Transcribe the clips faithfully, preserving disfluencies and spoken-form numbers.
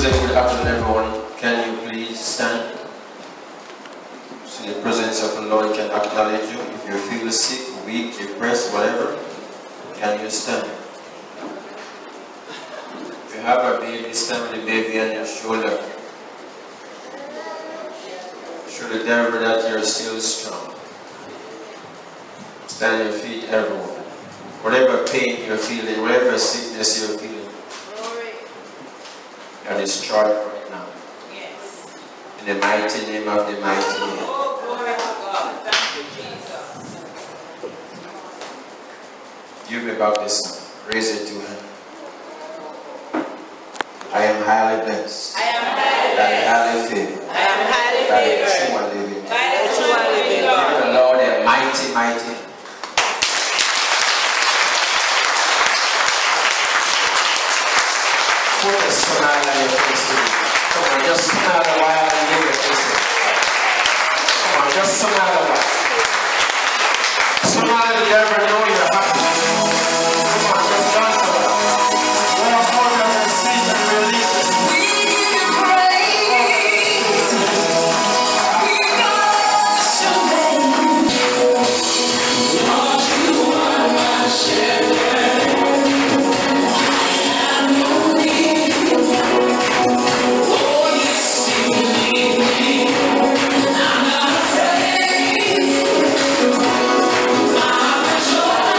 say good afternoon, everyone. Can you please stand? So the presence of the Lord can acknowledge you. If you feel sick, weak, depressed, whatever, can you stand? If you have a baby, stand with the baby on your shoulder. Show the devil that you're still strong. Stand on your feet, everyone. Whatever pain you're feeling, whatever sickness you're feeling, you're destroyed right now. Yes. In the mighty name of the mighty name. Oh, glory to God. Thank you, Jesus. You may bow this now. Raise it to him. I am highly blessed. I am highly blessed. I am highly favored. I am highly By the favored. true and living God. By the true and living God. Give the Lord a mighty, mighty. Put a smile on your face today. Come on, just smile a while and give it to yourself. Come on, just smile a while. Smile and never know you're happy. Come on, just dance a while. Walk out of your seat and release it. We give you praise. We bless your name. Lord, you are my shepherd. I'm not afraid. I'm a joy.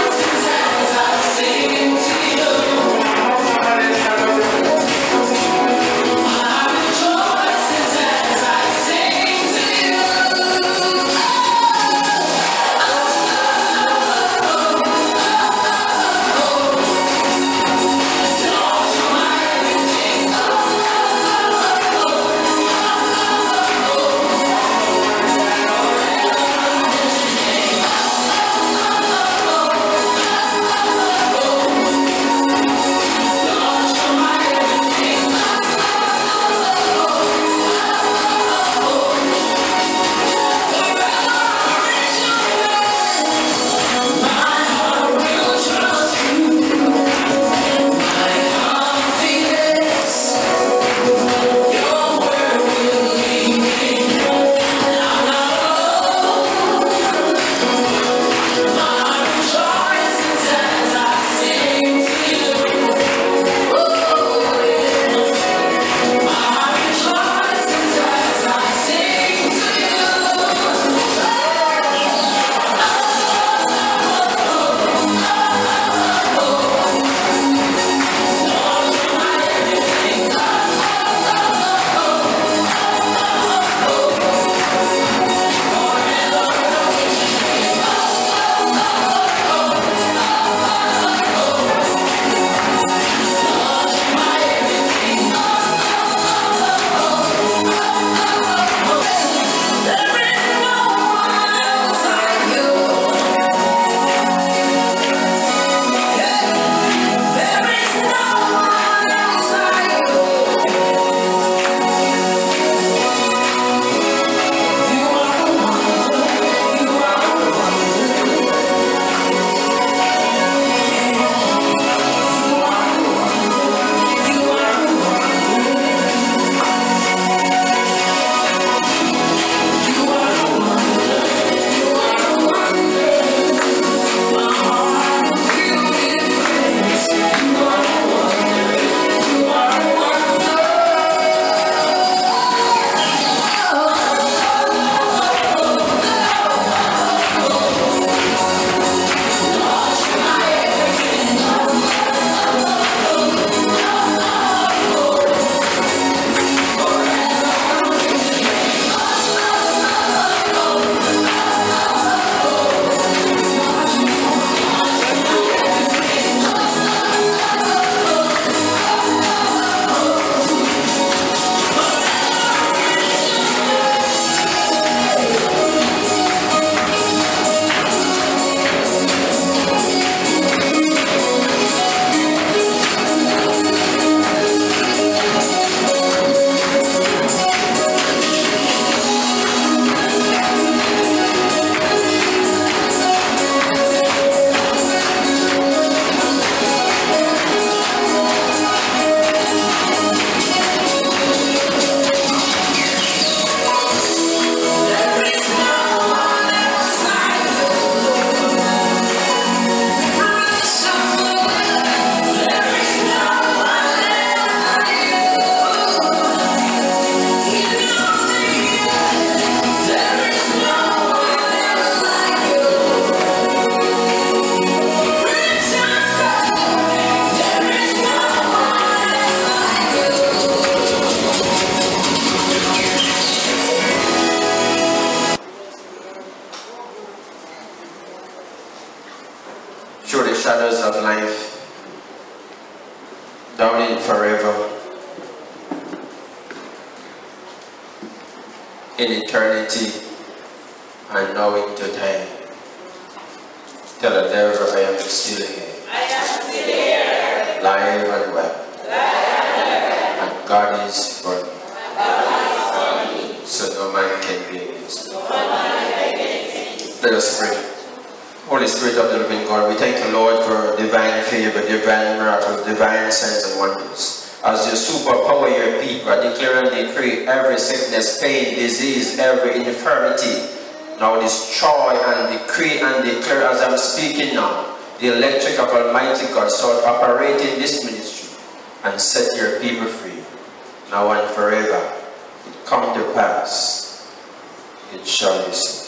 in eternity and now into time. Tell the devil, I am still here. I am still here. Live and well. Live. And God is for me. God is for me. So no man can be against me. No man can be against me. Let us pray. Holy Spirit of the living God, we thank you, Lord, for divine favor, divine miracles, divine signs and wonders. As you superpower your people, I declare and decree every sickness, pain, disease, every infirmity, now destroy and decree and declare as I'm speaking now. The electric of Almighty God start operating this ministry and set your people free. Now and forever, it come to pass. It shall be so.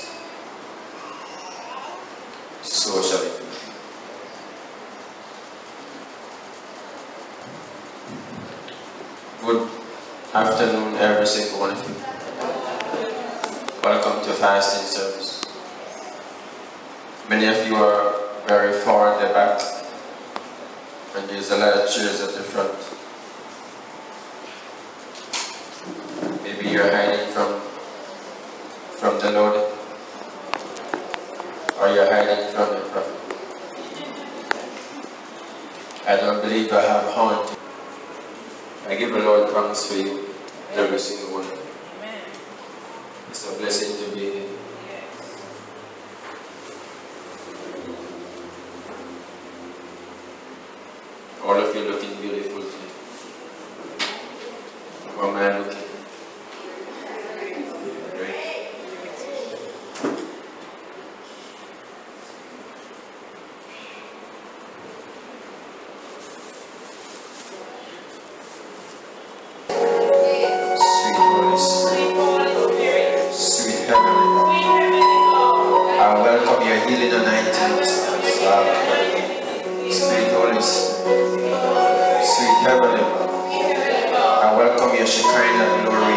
So shall it be. Good afternoon, every single one of you. Welcome to fasting service. Many of you are very far at the back, and there's a lot of chairs at the front. Maybe you're hiding from from the Lord, or you're hiding from the prophet. I don't believe I have haunted. I give the Lord thanks for you, every single one. Amen. It's a blessing to be here. All of you looking beautiful today. How am I looking? Great. Sweet Holy Spirit, Sweet Holy Spirit. sweet Heavenly Father, Sweet Heavenly God. I welcome your healing anointing. Sweet Holy Spirit, sweet Heavenly Father, I welcome your Shekinah glory.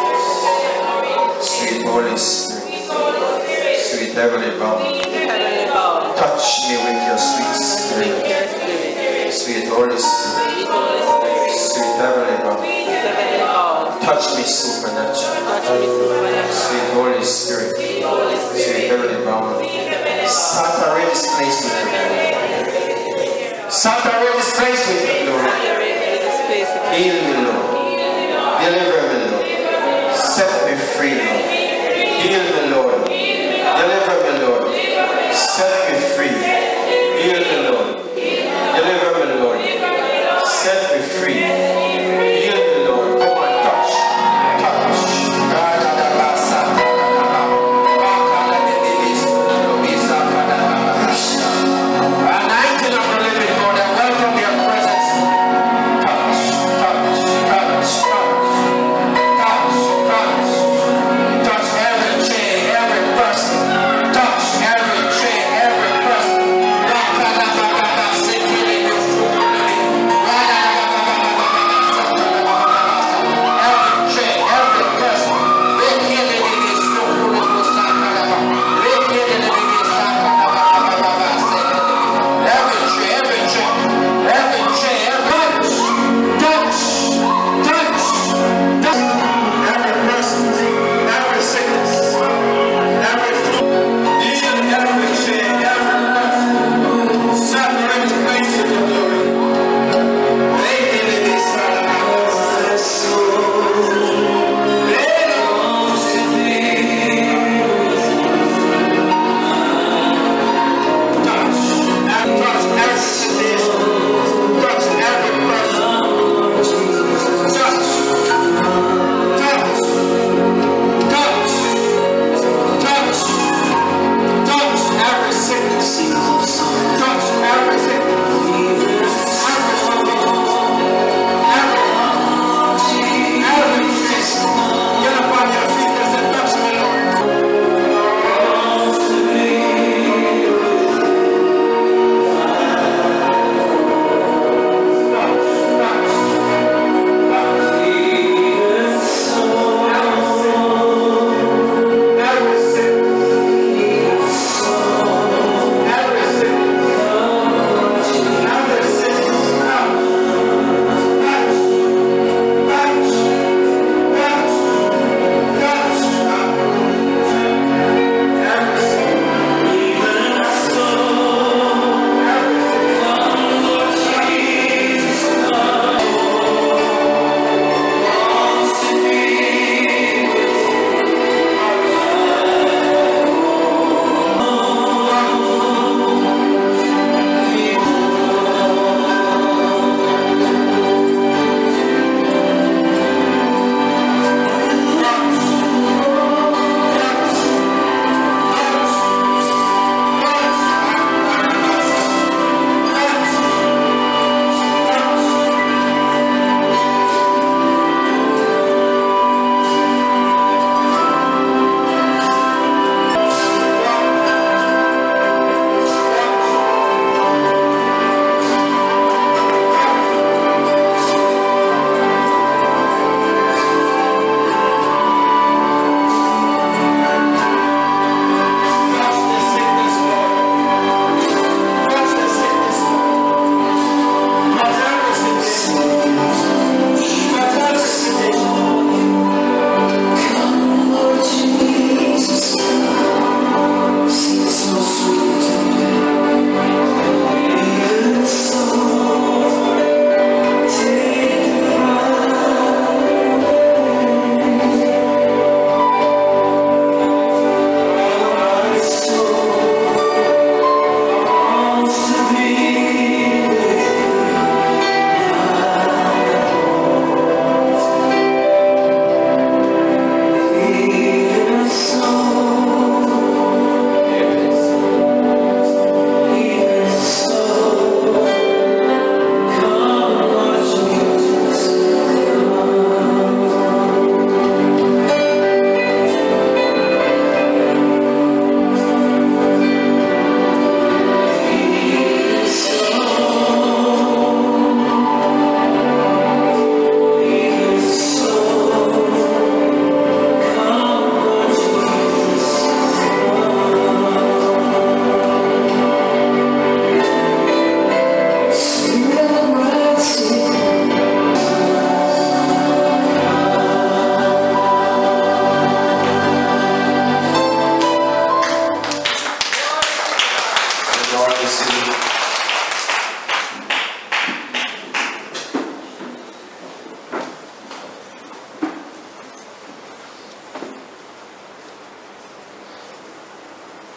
Sweet Holy Spirit, sweet Heavenly Father, Heavenly God. touch me with your sweet Sweet spirit. your spirit. Sweet Holy Spirit, Sweet Holy Spirit. sweet Heavenly Father, Heavenly God. touch me supernaturally. Touch me supernatural. Sweet Holy Spirit, Sweet Holy sweet Spirit. Heavenly Father, Heavenly God. saturate this place with your glory. Saturate this place with your glory. Saturate this place with you. Heal me, Lord. Deliver me, Lord. Set me free, Lord. Heal me, Lord. Deliver me, Lord. Set me free. Heal me, Lord. Deliver me, Lord. Set me free. Heal me, Lord. Come on, touch. Touch. Anointing of the living God, I welcome your presence. Touch, touch,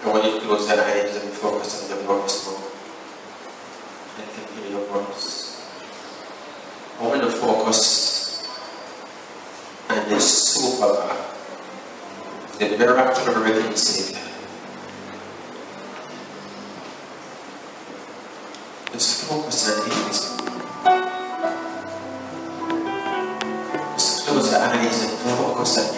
I want you to close your eyes and focus on the voice now. Let them hear your voice. I want to focus on the super God, the miracle working Savior. Just focus on Him. Just close your eyes and focus on Him.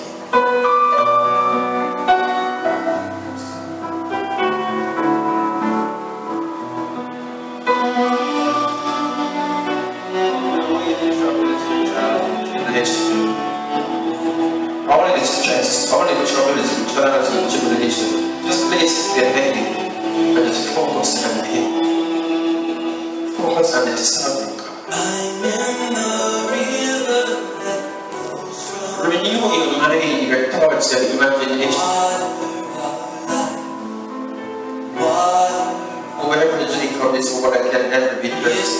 All the stress, all the troubles and trials and tribulation, just place their head and just focus on Him. Focus on the sovereign God. Renew your mind, your thoughts, your imagination. Whoever Jacob is, what I can never be blessed.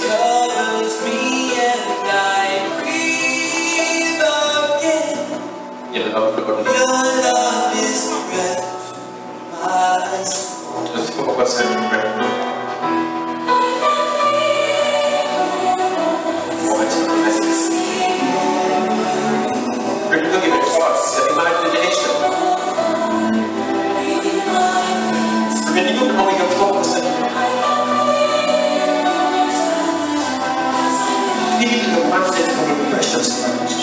Your love, Lord. Your love is breath, my soul. Just focus on your breath. Renew your thoughts, your imagination. Renew how you focus on Him. Feel the wonderful, precious knowledge.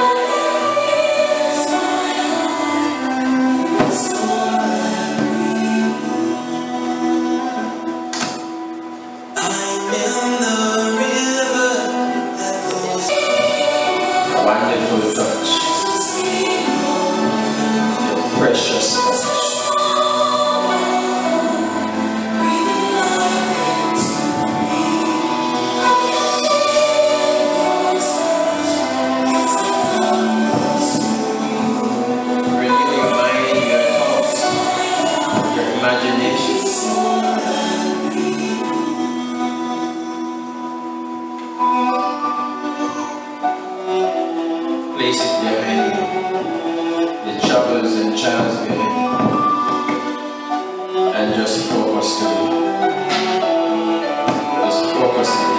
Precious touch. Renew your mind, your thoughts, your imagination. Place it behind you. The troubles and trials behind you, and just focus to Him. Just focus on Him.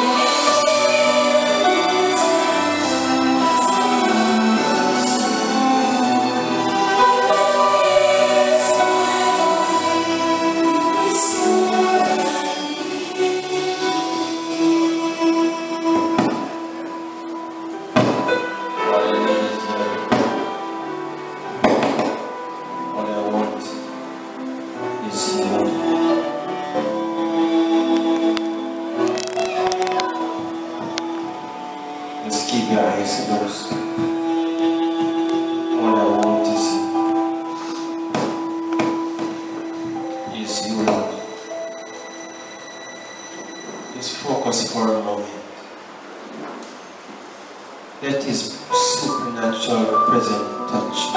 Let His supernatural present touch you.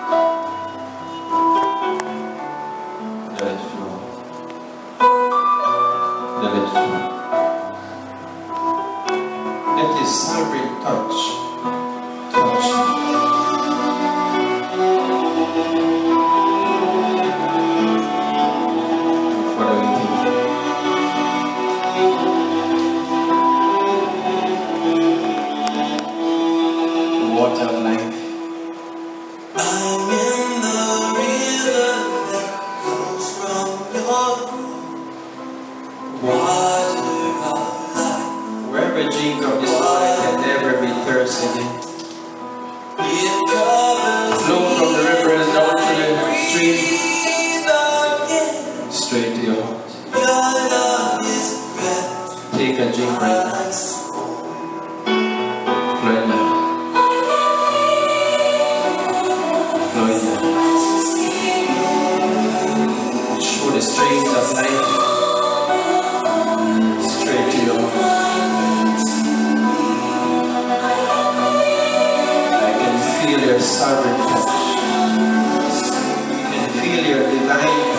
Let it flow. Let it flow. Let His sovereign touch touch you. Father, we thank you. Water of life. I'm in the river that flows from your water of life. Wherever Jacob this water can never be thirsty again. Flow from the rivers down to the stream, straight to your heart. Take a drink right now. Flow in now. Show the streams of life straight to your heart. I can feel your sovereign touch. I can feel your divine touch.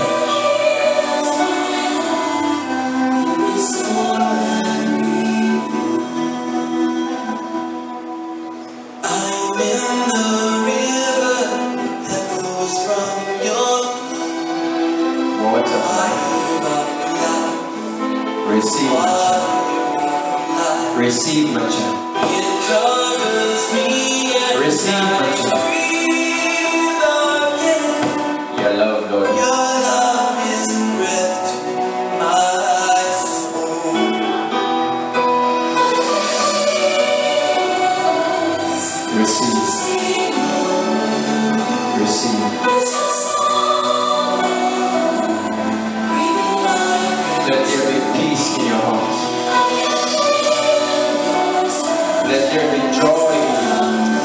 I'm in the river that flows from your Receive my child. Receive my child. Your love, Lord. Your love is breath to my soul. Receive. Receive. Let there be peace in your heart. Let there be joy in you.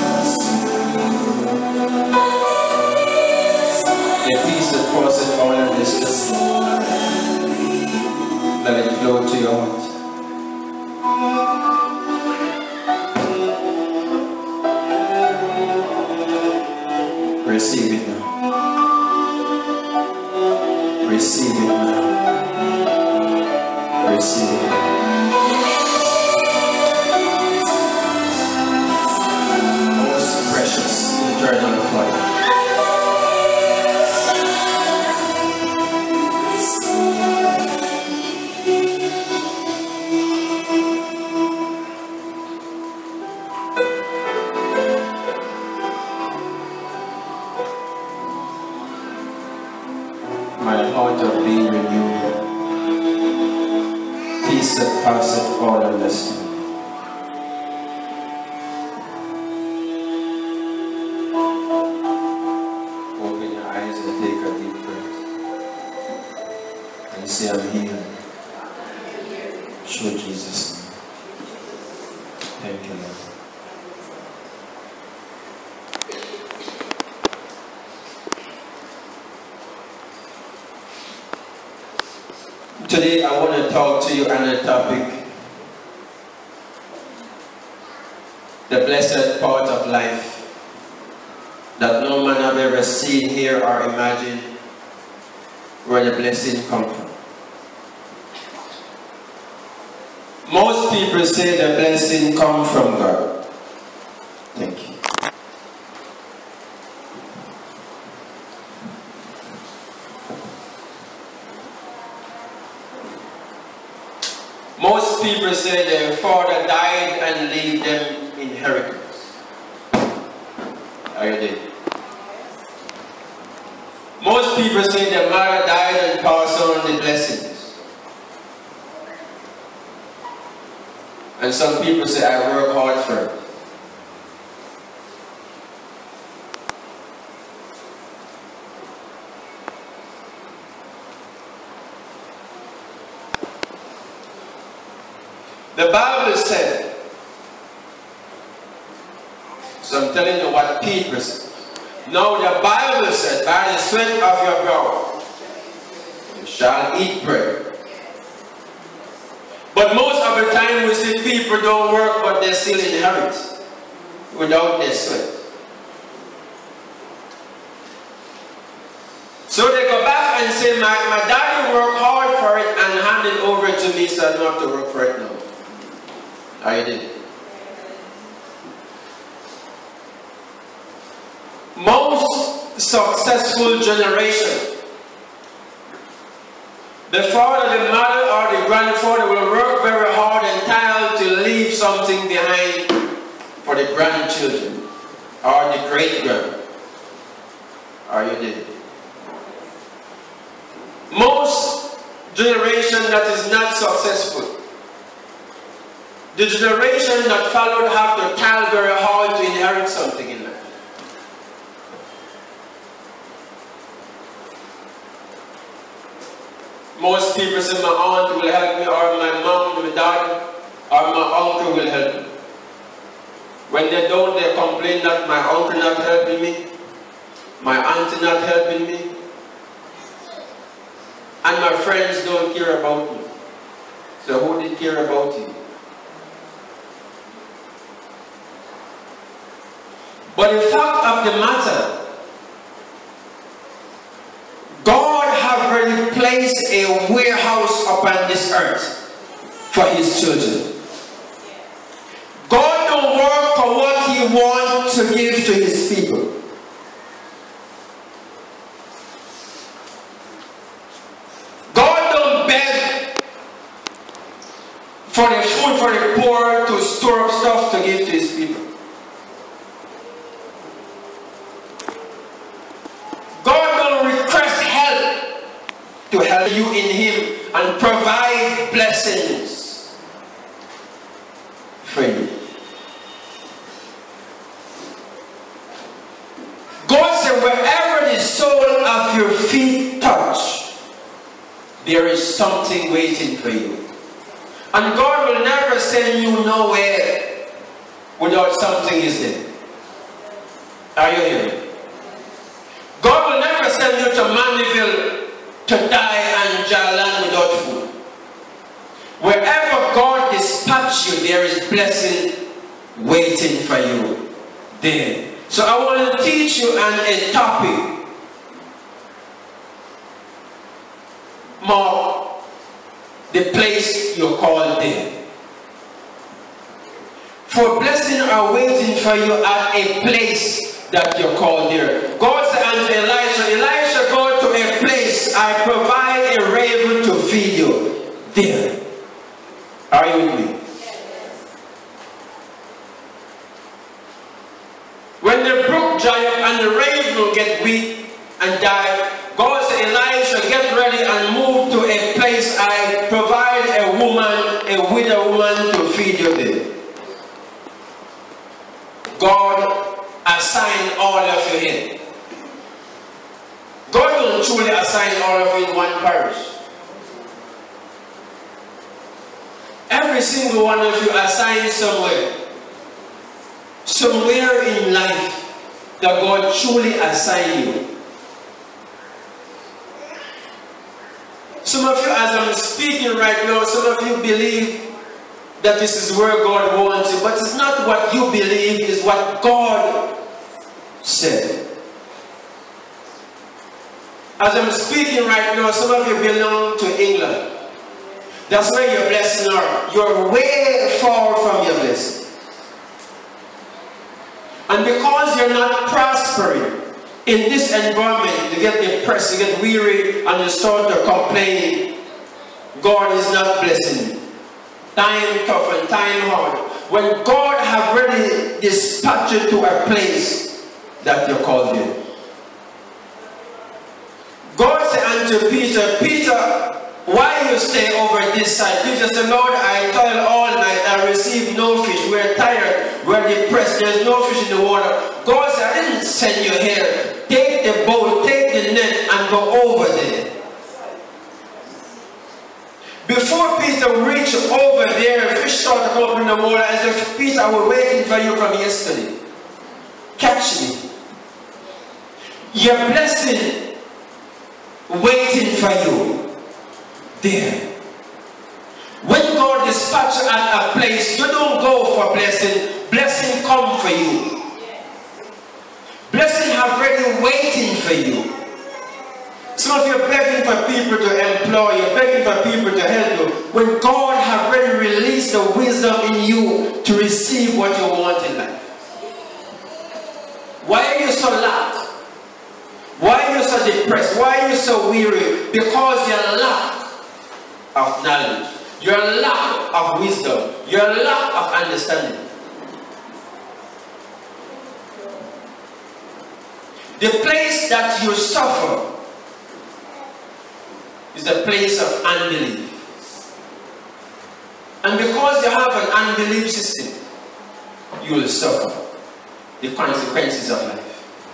The peace that passes all understanding. Let it flow to your heart. Receive it now. Receive it now. Receive it now. Most precious eternal Father. My heart of being renewed, peace that passeth all understanding. Open your eyes and take a deep breath. And say, I'm here. Show Jesus. Thank you, Lord. Today I want to talk to you on the topic, the blessed part of life that no man have ever seen, hear or imagined where the blessing comes from. Most people say the blessing comes from God. Thank you. Most people say their father died and leave them inheritance. Are you there? Most people say their mother died and passed on the blessings. And some people say, I work hard for it. The Bible said, so I'm telling you what people said. No, the Bible said, by the sweat of your brow, you shall eat bread. But most of the time we see people don't work, but they still inherit without their sweat. So they go back and say, my, my daddy worked hard for it and handed it over to me, so I don't have to work for it now. I did. Most successful generation, the father, the mother, or the grandfather will work very hard and tired to leave something behind for the grandchildren or the great-grand. Are you there? Most generation that is not successful, the generation that followed have to toil very hard to inherit something in life. Most people say my aunt will help me, or my mom, my dad, or my uncle will help me. When they don't, they complain that my uncle not helping me, my aunt not helping me, and my friends don't care about me. So who did care about you? But the fact of the matter, God have already placed a warehouse upon this earth for his children. God don't work for what he wants to give to his people. God don't beg for the food for the poor to to help you in Him and provide blessings for you. God said, wherever the sole of your feet touch, there is something waiting for you. And God will never send you nowhere without something is there. Are you hearing? God will never send you to Mandeville to die and Jalan without food. Wherever God dispatch you, there is blessing waiting for you there. So I want to teach you on a topic. Mark the place you call there. For blessing are waiting for you at a place that you're called there. God said unto Elisha, Elisha, go to a place, I provide a raven to feed you there. Are you with me? When the brook dry up and the raven will get weak and die, God said, Elisha, get ready and move to a place I provide a woman, a widow woman to feed you there. God assigned all of you in. God will truly assign all of you in one parish. Every single one of you assigned somewhere. Somewhere in life that God truly assigned you. Some of you, as I'm speaking right now, some of you believe that this is where God wants you, but it's not what you believe, it's what God said. As I'm speaking right now, some of you belong to England. That's where your blessings are. You're way far from your blessing. And because you're not prospering in this environment, you get depressed, you get weary, and you start to complain, God is not blessing you. Time tough and time hard. When God have already dispatched you to a place that you're called in. God said unto Peter, Peter, why you stay over this side? Peter said, Lord, I toil all night, I receive no fish. We're tired, we're depressed, there's no fish in the water. God said, I didn't send you here. Take the boat, take the net, and go over there. Before Peter reached over there, fish started to come up in the water and said, Peter, I was waiting for you from yesterday. Catch me. Your blessing waiting for you there. When God dispatches you at a place, you don't go for blessing. Blessing come for you. Blessing have already waiting for you. Some of you are begging for people to employ you, begging for people to help you. When God have already released the wisdom in you to receive what you want in life. Why are you so lack? Why are you so depressed? Why are you so weary? Because you're lack of knowledge. You're lack of wisdom. You're lack of understanding. The place that you suffer is the place of unbelief. And because you have an unbelief system, you will suffer the consequences of life.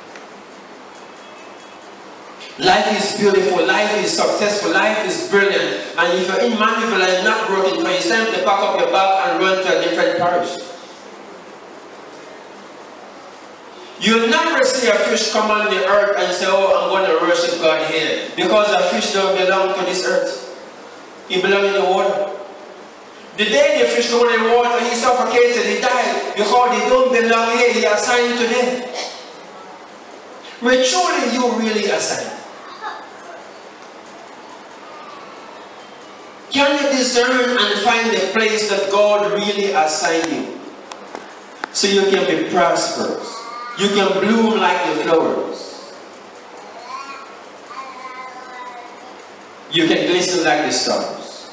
Life is beautiful, life is successful, life is brilliant. And if you're in Mandeville and not broken, it's time to pack up your bag and run to a different parish. You'll never see a fish come on the earth and say, oh, I'm going to worship God here. Because a fish don't belong to this earth. He belongs in the water. The day the fish go in the water, he suffocated, he died. Because he don't belong here, he assigned to them. But surely you really assigned. Can you discern and find the place that God really assigned you? So you can be prosperous. You can bloom like the flowers. You can glisten like the stars.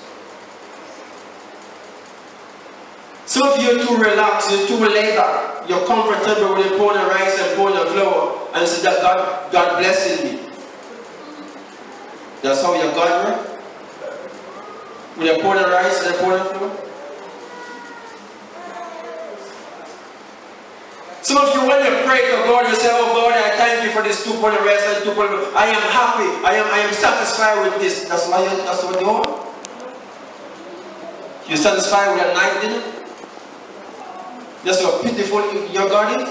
Some of you are too relaxed, you're too laid back. You're comfortable with a pound of rice and a pound of flour and say that God, God blesses me. That's how your God works. When you pour the rice and you pour the flour. Some of you, when you pray to God, you say, oh God, I thank you for this two pound rice and two pound. I am happy. I am I am satisfied with this. That's why you, that's what you want. You're satisfied with a night dinner? That's how pitiful your God is.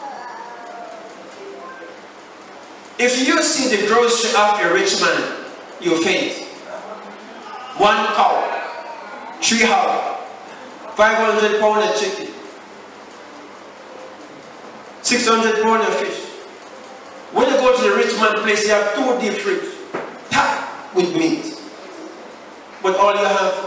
If you see the grocery of a rich man, you faint. One cow, three hogs, five hundred pounds of chicken, six hundred pounds of fish. When you go to the rich man place, you have two deep fridge, packed with meat. But all you have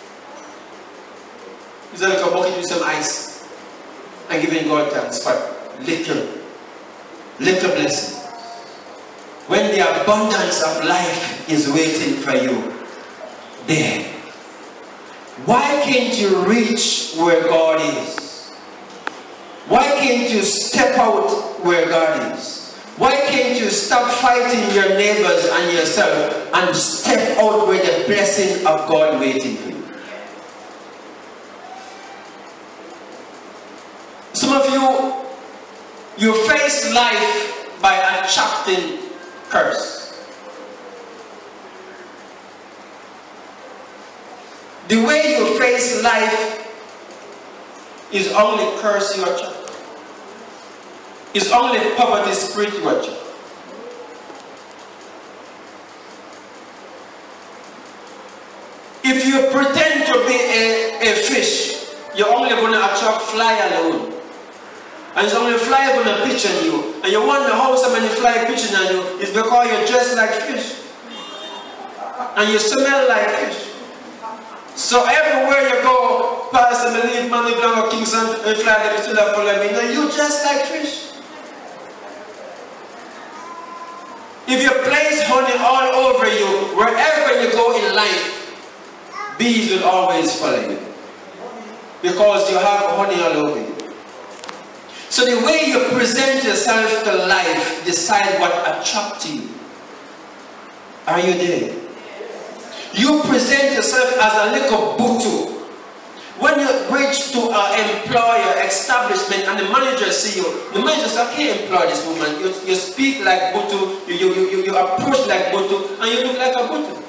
is a little bucket with some ice and giving God thanks for little, little blessing. When the abundance of life is waiting for you there, why can't you reach where God is? Why can't you step out where God is? Why can't you stop fighting your neighbors and yourself and step out where the blessing of God waiting for you? Some of you, you face life by attracting curse. The way you face life is only curse you attract. It's only poverty spirit you attract. If you pretend to be a, a fish, you're only going to attract fly alone. And it's only fly going to pitch on you. And you wonder how so many fly pitching on you. It's because you're dressed like fish. And you smell like fish. So everywhere you go, Pastor, believe, Mandeville, or Kingston, and fly them still have follow me. No, you dressed like fish. If you place honey all over you, wherever you go in life, bees will always follow you. Because you have honey all over you. So the way you present yourself to life decide what attracts you. Are you there? You present yourself as a little butu. When you reach to an employer establishment and the manager see you, the manager says, I can't employ this woman. You, you speak like butu, you, you, you, you approach like butu, and you look like a butu.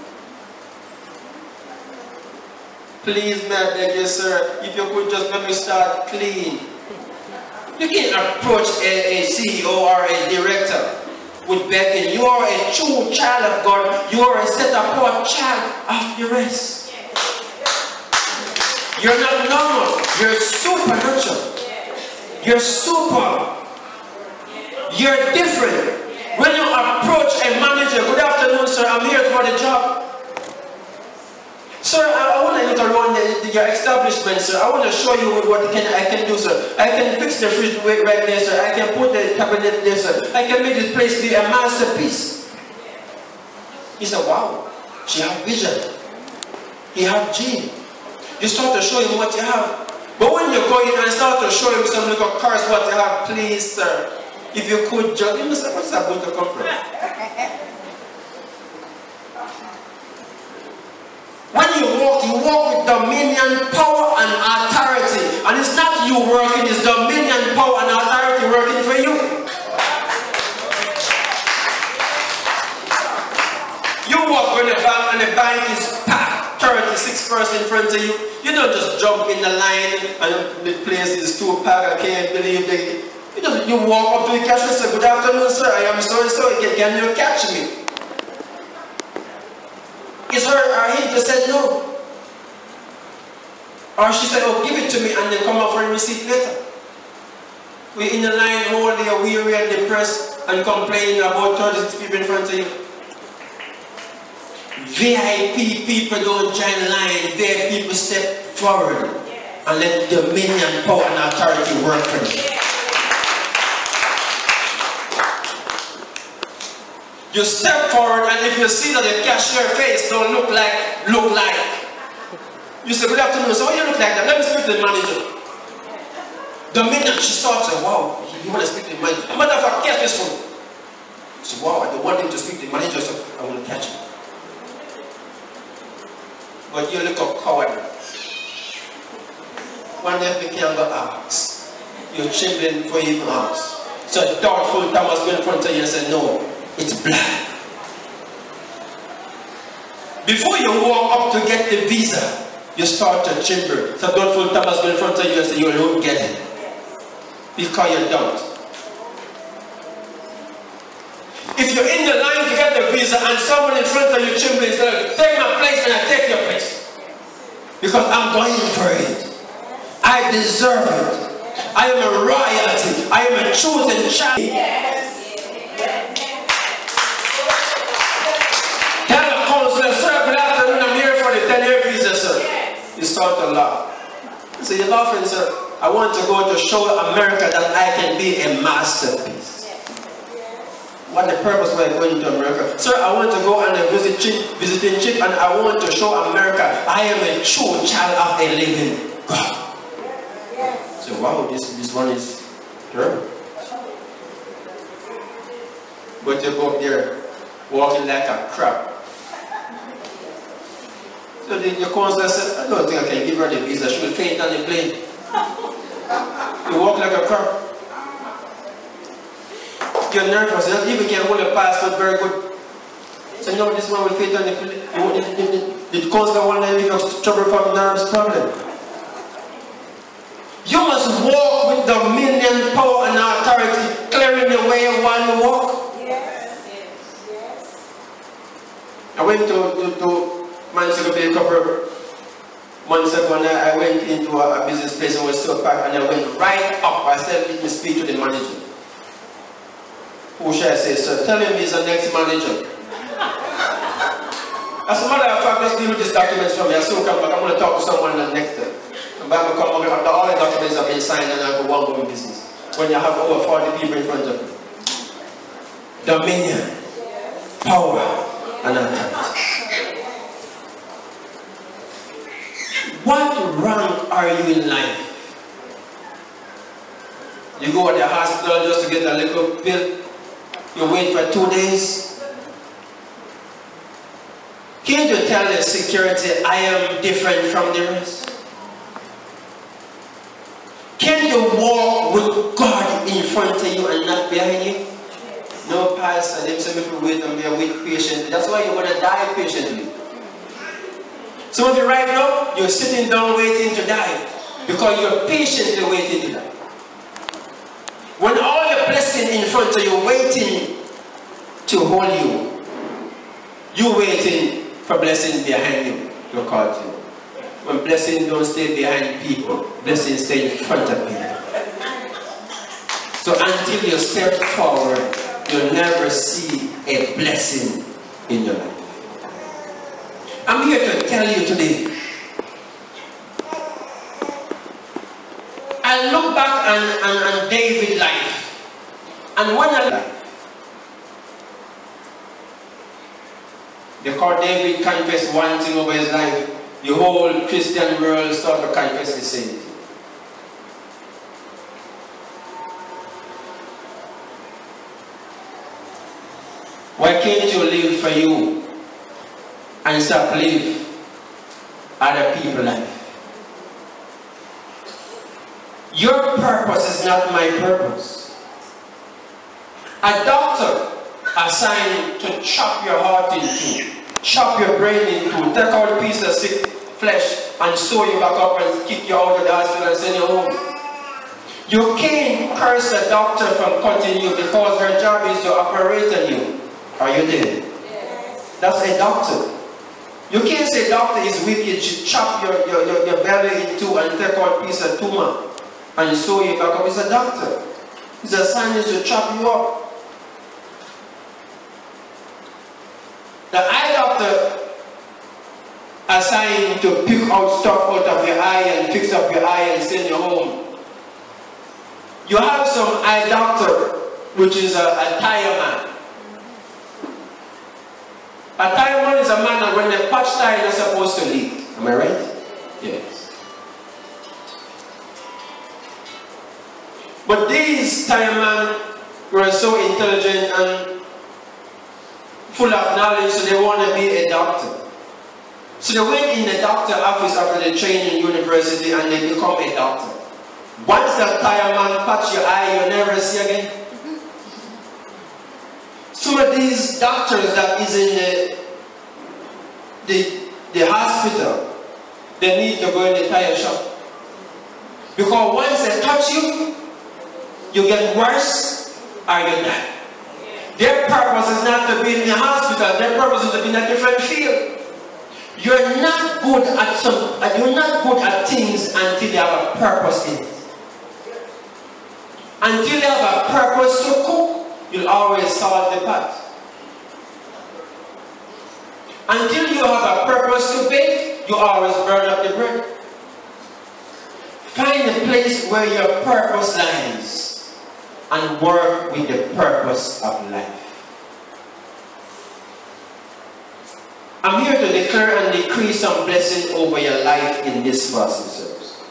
Please, may I beg you, sir, if you could just let me start clean. You can't approach a, a C E O or a director with begging. You are a true child of God. You are a set apart child of the rest. You're not normal. You're supernatural. You're super. You're different. When you approach a manager, good afternoon, sir, I'm here for the job. Sir, I, I want to look around the, the, your establishment, sir. I want to show you what can, I can do, sir. I can fix the fridge right there, sir. I can put the cabinet there, sir. I can make this place be a masterpiece. He said, wow, she has vision. He has gene. You start to show him what you have. But when you go in and start to show him some little cars, what you have, please, sir, if you could just, you say, what's that going to come from? When you walk, you walk with dominion, power, and authority. And it's not you working, it's dominion, power, and authority working for you. You walk when the bank and the bank is packed, thirty-six person in front of you. You don't just jump in the line and the place is too packed, I can't believe they. You just you walk up to the cashier and say, good afternoon, sir, I am so and so, can you catch me? Is her or him to say no? Or she said, oh, give it to me and then come out for a receipt later. We're in the line all day, weary and depressed and complaining about thirty-six people in front of you. V I P people don't join line, V I P people step forward and let dominion, power, and authority work for them. You step forward, and if you see that the cashier face don't look like, look like. You say, good afternoon, so why you look like that? Let me speak to the manager. The minute she starts, say, wow, you want to speak to the manager. A matter of fact, catch this one. She said, wow, I don't want him to speak to the manager, so I want to catch him. but you look up coward. One day we can't go ask. You're trembling for even ask. So doubtful Thomas went in front of you and said, no, it's black. Before you walk up to get the visa, you start to tremble. So doubtful Thomas went in front of you and said, you won't get it. Because you don't. If you're in the line to get the visa and someone in front of you trembling says, take my place and I take your place. Because I'm going for it. I deserve it. I am a royalty. I am a chosen child. Yes. Tell the counselor, sir, good afternoon, I'm here for the ten year visa, sir. Yes. You start to laugh. So you're laughing, sir. I want to go to show America that I can be a masterpiece. What the purpose why going to America? Sir, I want to go on a visit trip, visiting trip, and I want to show America I am a true child of a living God. So wow, this, this one is terrible. But you go up there walking like a crab. So then your counselor said, I don't think I can give her the visa, she will faint on the plane. You walk like a crab. You're nervous, you don't even can hold a passport very good. So no, this one will faint on the plane. The counselor won't let you have trouble from nerves problem. You must walk with dominion, power, and authority, clearing the way you want to walk. Yes. Yes. Yes. I went to, to, to Mandeville a couple of months ago, and I went into a, a business place and was so packed, and I went right up. I said, let me speak to the manager. Who should I say, sir? Tell him he's the next manager. As a matter of fact, let's deal with these documents from me. I soon come back. I'm going to talk to someone next time. Bible come after all the documents have been signed and I have one going business. When you have over forty people in front of you. Dominion, power, and authority. What rank are you in life? You go to the hospital just to get a little pill. You wait for two days. Can't you tell the security I am different from the rest? Can you walk with God in front of you and not behind you? No, pastor, them some people wait and they wait patiently. That's why you're going to die patiently. Some of you right now, you're sitting down waiting to die because you're patiently waiting to die. When all the blessing in front of you waiting to hold you, you waiting for blessing behind you to call you. When blessings don't stay behind people, blessings stay in front of people. So until you step forward, you'll never see a blessing in your life. I'm here to tell you today. I look back on, on, on David's life. And when I they call David confess one thing over his life. The whole Christian world started to confess the same. Why can't you live for you and stop live other people's life? Your purpose is not my purpose. A doctor assigned to chop your heart in two, chop your brain in two, take out a piece of sick flesh and sew you back up and kick you out of the hospital and send you home. You can't curse a doctor from cutting you because her job is to operate on you. Are you there? Yes. That's a doctor. You can't say doctor is wicked, you chop your, your, your, your belly in two and take out a piece of tumor and sew you back up. He's a doctor. His assignment is to chop you up. The eye doctor assigned to pick out stuff out of your eye and fix up your eye and send you home. You have some eye doctor, which is a, a tire man. A tire man is a man that when they patch tire, they're supposed to leak. Am I right? Yes. But these tire men were so intelligent and full of knowledge, so they want to be a doctor. So they went in the doctor office after they trained in university and they become a doctor. Once that tire man patch your eye, you never see again. Some of these doctors that is in the, the, the hospital, they need to go in the tire shop. Because once they touch you, you get worse or you die. Their purpose is not to be in the hospital, their purpose is to be in a different field. You're not good at some, you're not good at things until you have a purpose in it. Until you have a purpose to cook, you'll always salt the pot. Until you have a purpose to bake, you always burn up the bread. Find a place where your purpose lies and work with the purpose of life. I'm here to declare and decree some blessing over your life in this fasting service.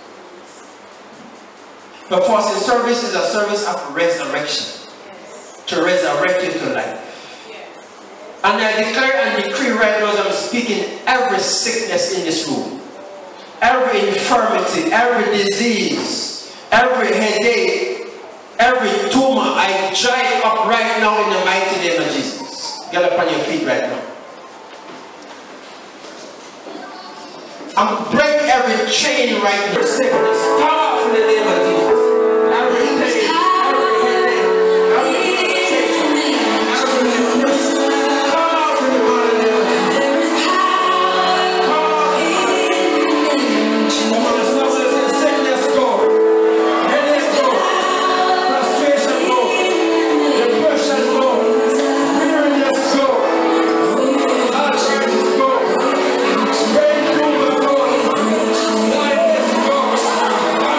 The fasting service is a service of resurrection. To resurrect you to life. And I declare and decree right now as I'm speaking, every sickness in this room, every infirmity, every disease, every headache, every tumor, I dry it up right now in the mighty name of Jesus. Get up on your feet right now. I'm breaking every chain right now. Sickness, come out in the name of Jesus. Every pain, every headache, every frustration, every depression, come out in the mighty name of Jesus. Come out in the mighty name of Jesus. Come on, somebody say sickness go, headache go, frustration go, depression go, weariness go, arthritis go, brain tumor go. Come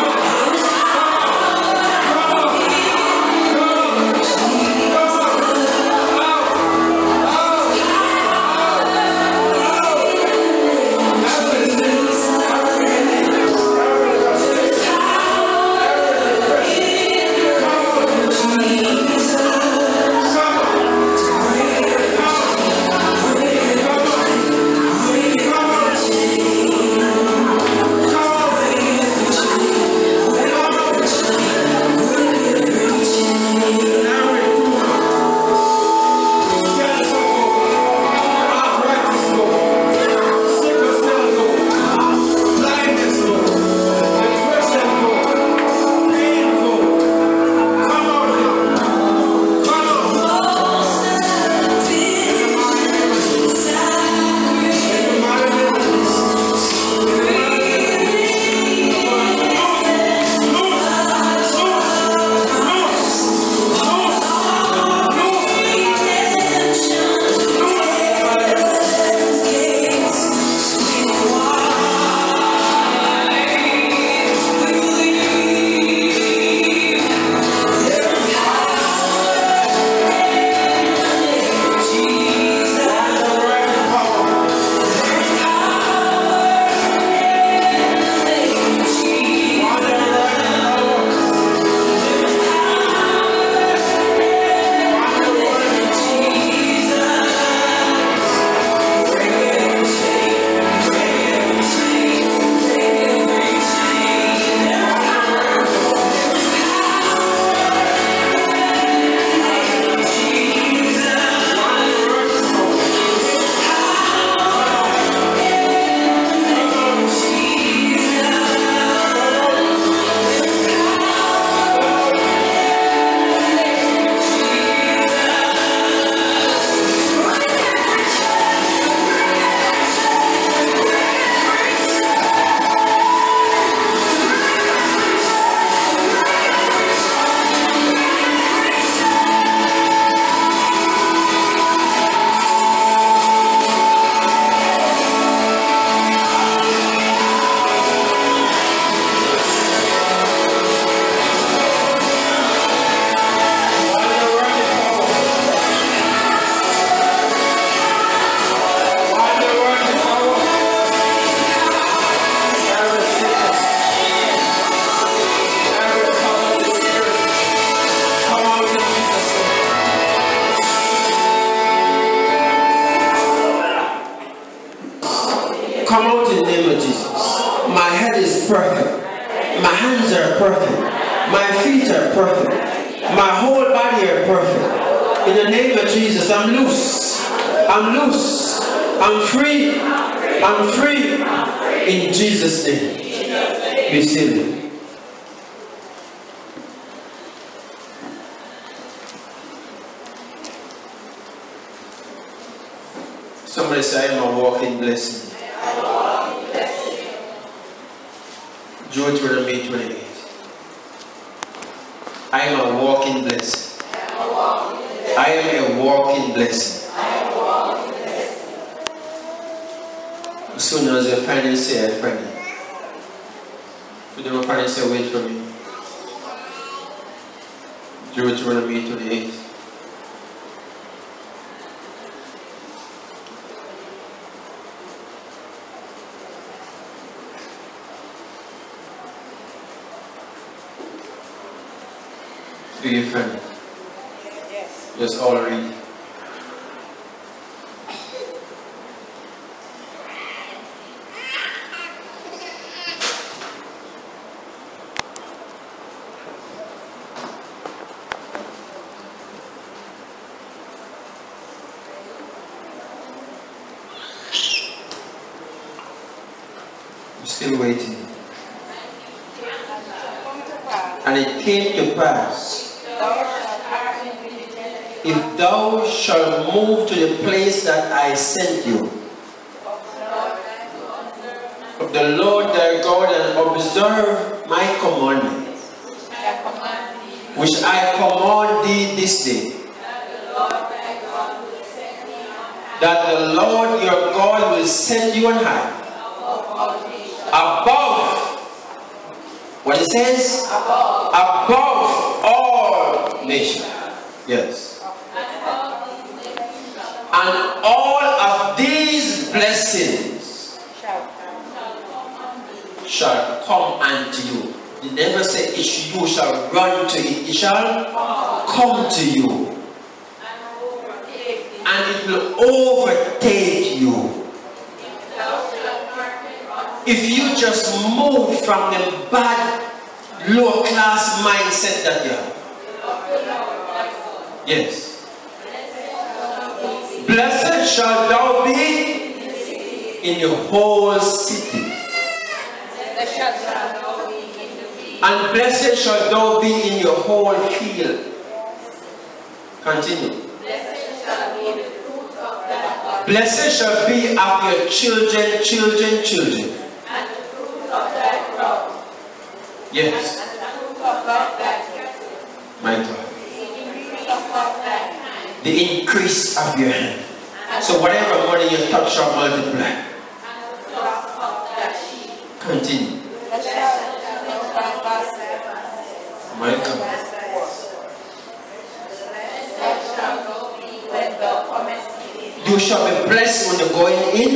perfect. My feet are perfect. My whole body are perfect. In the name of Jesus, I'm loose. I'm loose. I'm free. I'm free. In Jesus' name. Be seated. Somebody say, I am a walking blessing. Deuteronomy twenty-eight. I am a walking blessing. I am a walking blessing. As soon as your friend say, I friend. But then my friend say, wait for me. Deuteronomy twenty-eight. Do you friend? Yes. Just all read. I'm still waiting. And it came to pass, if thou shalt move to the place that I sent you, of the Lord thy God, and observe my commandments, which I command thee this day, that the Lord your God will set you on high, above, what it says? Above, above all nations. Yes. And all of these blessings shall come unto you. They never say it, you shall run to it. It shall come to you. And it will overtake you. If you just move from the bad, low class mindset that you have. Yes. Blessed shall thou be in your whole city. And blessed shall thou be in your whole field. Continue. Blessed shall be of your children, children, children. Yes. My God. The increase of your hand. So whatever money you touch shall multiply. Continue. My God. You shall be blessed when you're going in,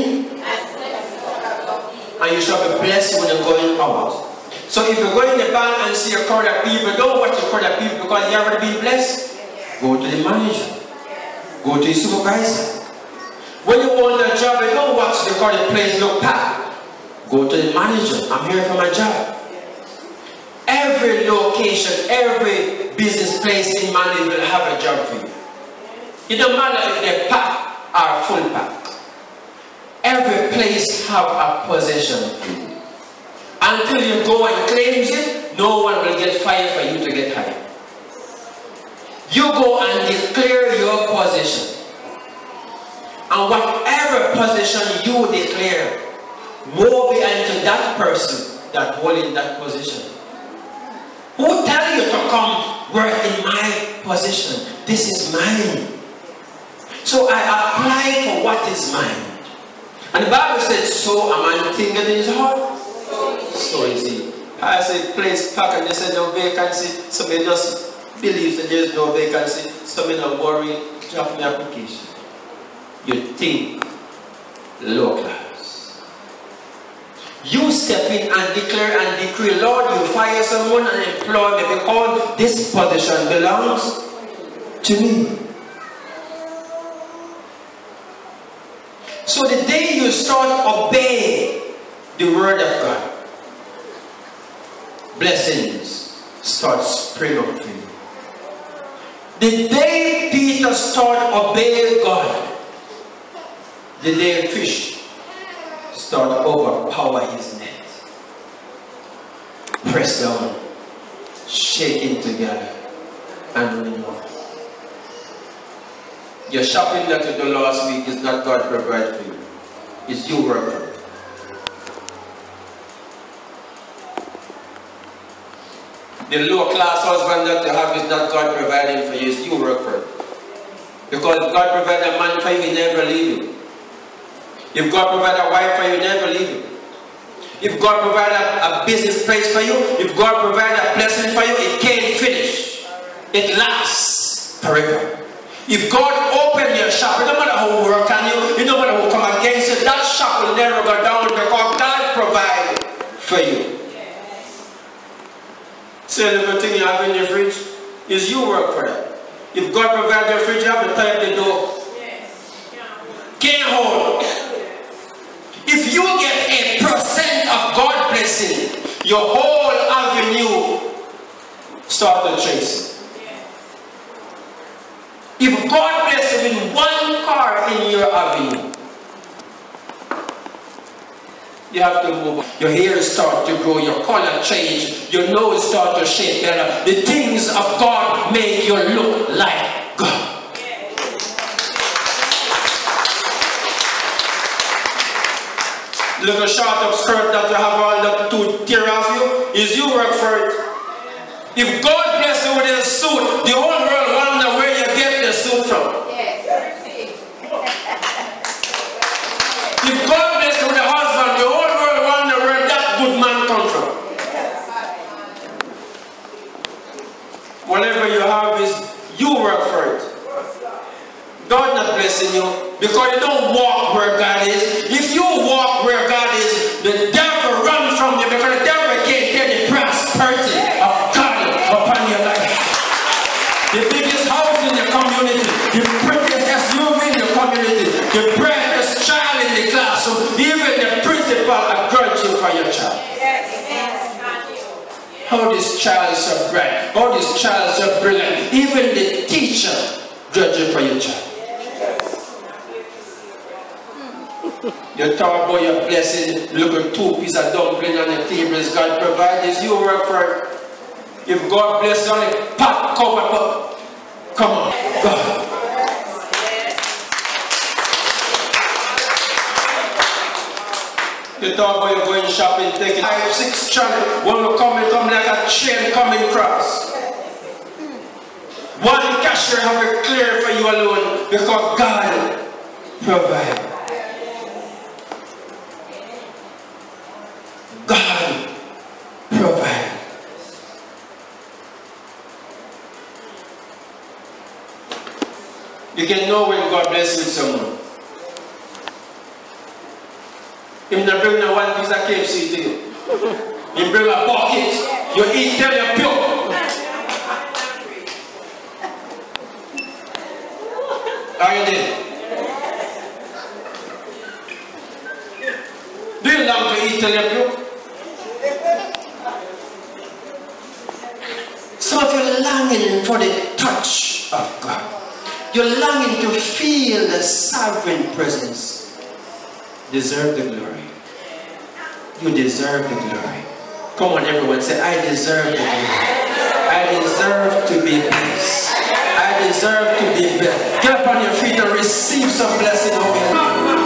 and you shall be blessed when you're going out. So if you go in the bank and see a crowd of people, don't watch the crowd of people because you already been blessed. Go to the manager. Go to the supervisor. When you want a job, you don't watch the crowd of place look packed. Go to the manager. I'm here for my job. Every location, every business place in Mandeville will have a job for you. It don't matter if they're packed or full packed. Every place have a possession for you. Until you go and claim it, no one will get fired for you to get hired. You go and declare your position. And whatever position you declare, woe be unto that person that holding that position. Who tell you to come work in my position? This is mine. So I apply for what is mine. And the Bible said, so a man thinketh in his heart, so is he. I said, place pack and they said no vacancy. So they just believe that there is no vacancy. So they don't worry, drop my application. You think low class. You step in and declare and decree, Lord, you fire someone and employ me because this position belongs to me. So the day you start obeying the word of God, blessings start spring up for you. The day Peter started obeying God, the day fish start overpower his net. Press down, shaking together, and running over. Your shopping that you did last week is not God provide for you. It's you work for it. The low class husband that you have is not God providing for you, it's you work for it. Because if God provide a man for you, he never leave you. If God provide a wife for you, he never leave you. If God provide a, a business place for you, if God provide a blessing for you, it can't finish. It lasts forever. If God open your shop, it no matter who work on you, it no matter who come against you, that shop will never go down because God provide for you. Say the thing you have in your fridge is you work for it. If God provide your fridge, you have to tie the door. Can't hold. If you get a percent of God blessing, your whole avenue start to chase. If God bless you with one car in your avenue, you have to move. Your hair start to grow, your color change, your nose start to shape better. The things of God make you look like God. Little short up skirt that you have all that to tear off you, is you work for it. If God bless you with a suit, the whole world wonder where you get the suit from. If God bless you with a husband, the whole world wonder where that good man comes from. Whatever you have is you work for it. God not blessing you because you don't walk where God is. If you walk where God is, the devil runs from you because the devil can't get the prosperity of God upon your life. The biggest house in the community, the prettiest S U V in the community, the brightest child in the classroom, even the principal adjured you for your child. How this child is so bright, how this child is so brilliant, even the teacher judge you for your child. You talk about your blessing, look at two pieces of dumpling on the table as God provides, you work for it. If God bless you on the pot cover up, come on, God. You talk about you going shopping, taking five, six channels, when you come, you come like a chain coming across. One cashier have it clear for you alone because God provides. God provide. You can know when God bless you with someone. He not bring no one piece of K F C to you. He bring a bucket. You eat till you puke. Are you there? Do you long to eat till you puke? Some of you are longing for the touch of God. You're longing to feel the sovereign presence. Deserve the glory. You deserve the glory. Come on, everyone, say, I deserve the glory. I deserve to be blessed. I deserve to be blessed. Get up on your feet and receive some blessing over you.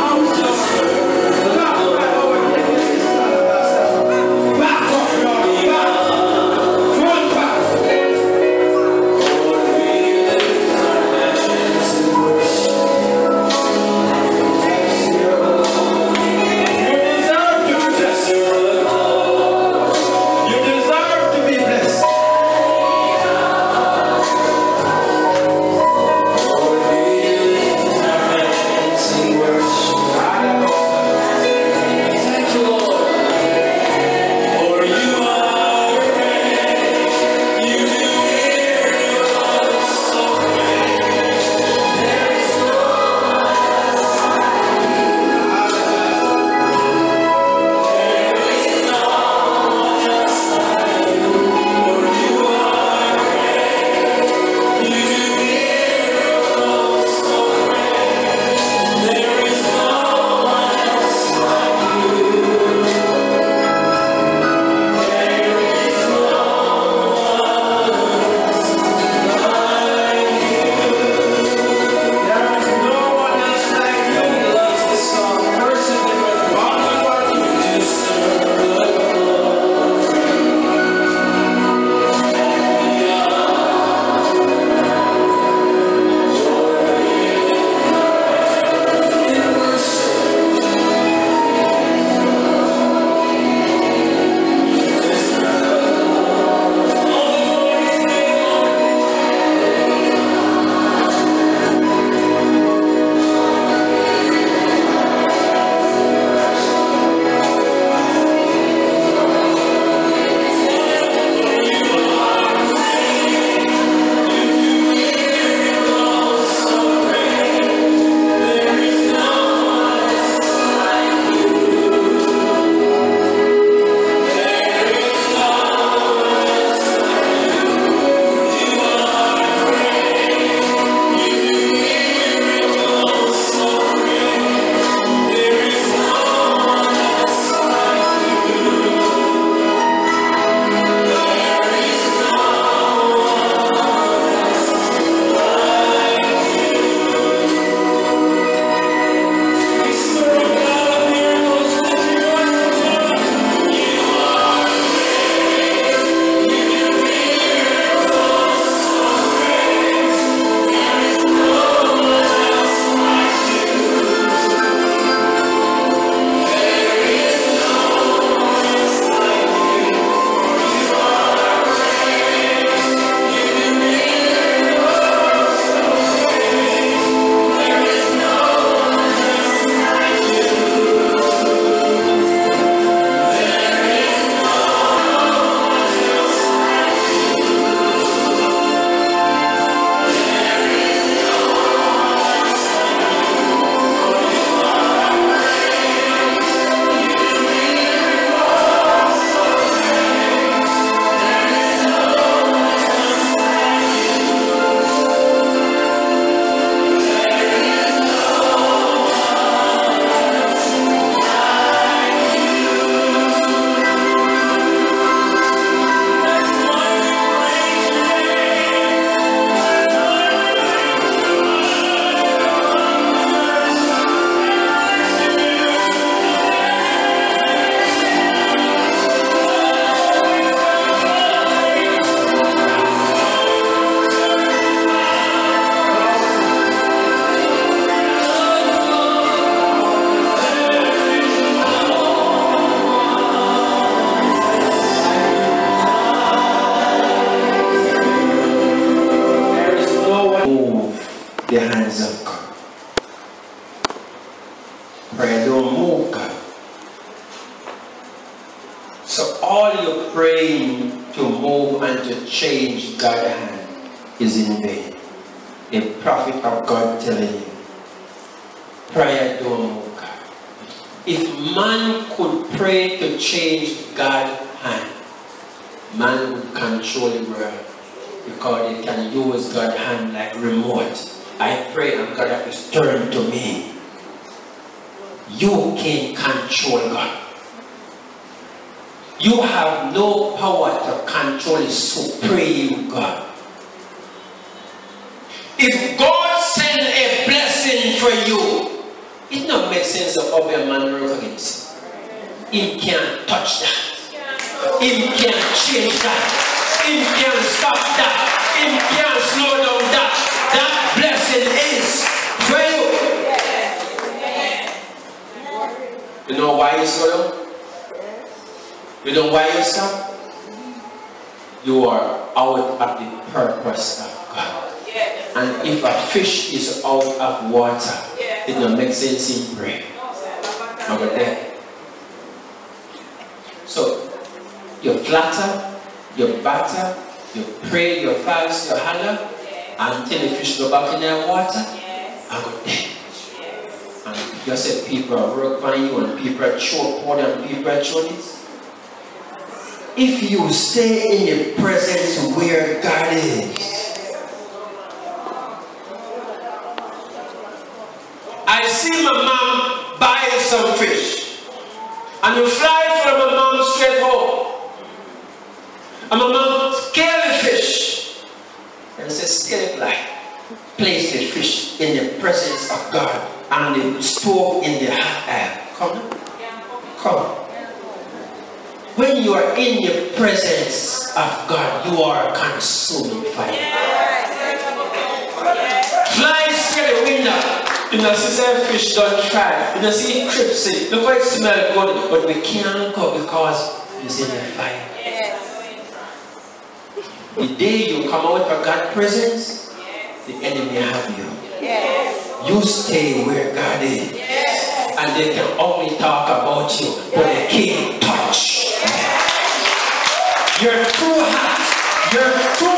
the hands of God. Prayer don't move God. So all you're praying to move and to change God's hand is in vain. A prophet of God telling you, prayer don't move God. If man could pray to change God's hand, man would control the world because they can use God's hand like remote. I pray and God has turned to me. You can't control God. You have no power to control the supreme God. If God sends a blessing for you, it don't make sense to obey a man work against him. He can't touch that. He can't change that. He can't stop that. He can't slow down that. That blessing is for you. You know why you slow down? You know why you stop? You are out of the purpose of God. And if a fish is out of water, it don't make sense in prayer. Over there. So you flatter, you batter, you pray, you fast, you holler, until the fish go back in their water, and go there. And you said people are work on you, and people are choke more than people are choking. If you stay in the presence where God is, I see my mom buying some fish, and we fly from my mom straight home, and my mom scale the fish, and says, scale it like, place the fish in the presence of God, and the stove in the hot air. Come, come. When you are in the presence of God, you are consuming fire. Fly scale the window. You know, see some fish don't try. You know, see it cripsy. Look how it smells good, but we can't go because it's in the fire. The day you come out of God's presence, the enemy have you. You stay where God is. And they can only talk about you, but they can't touch. You're too hot. You're too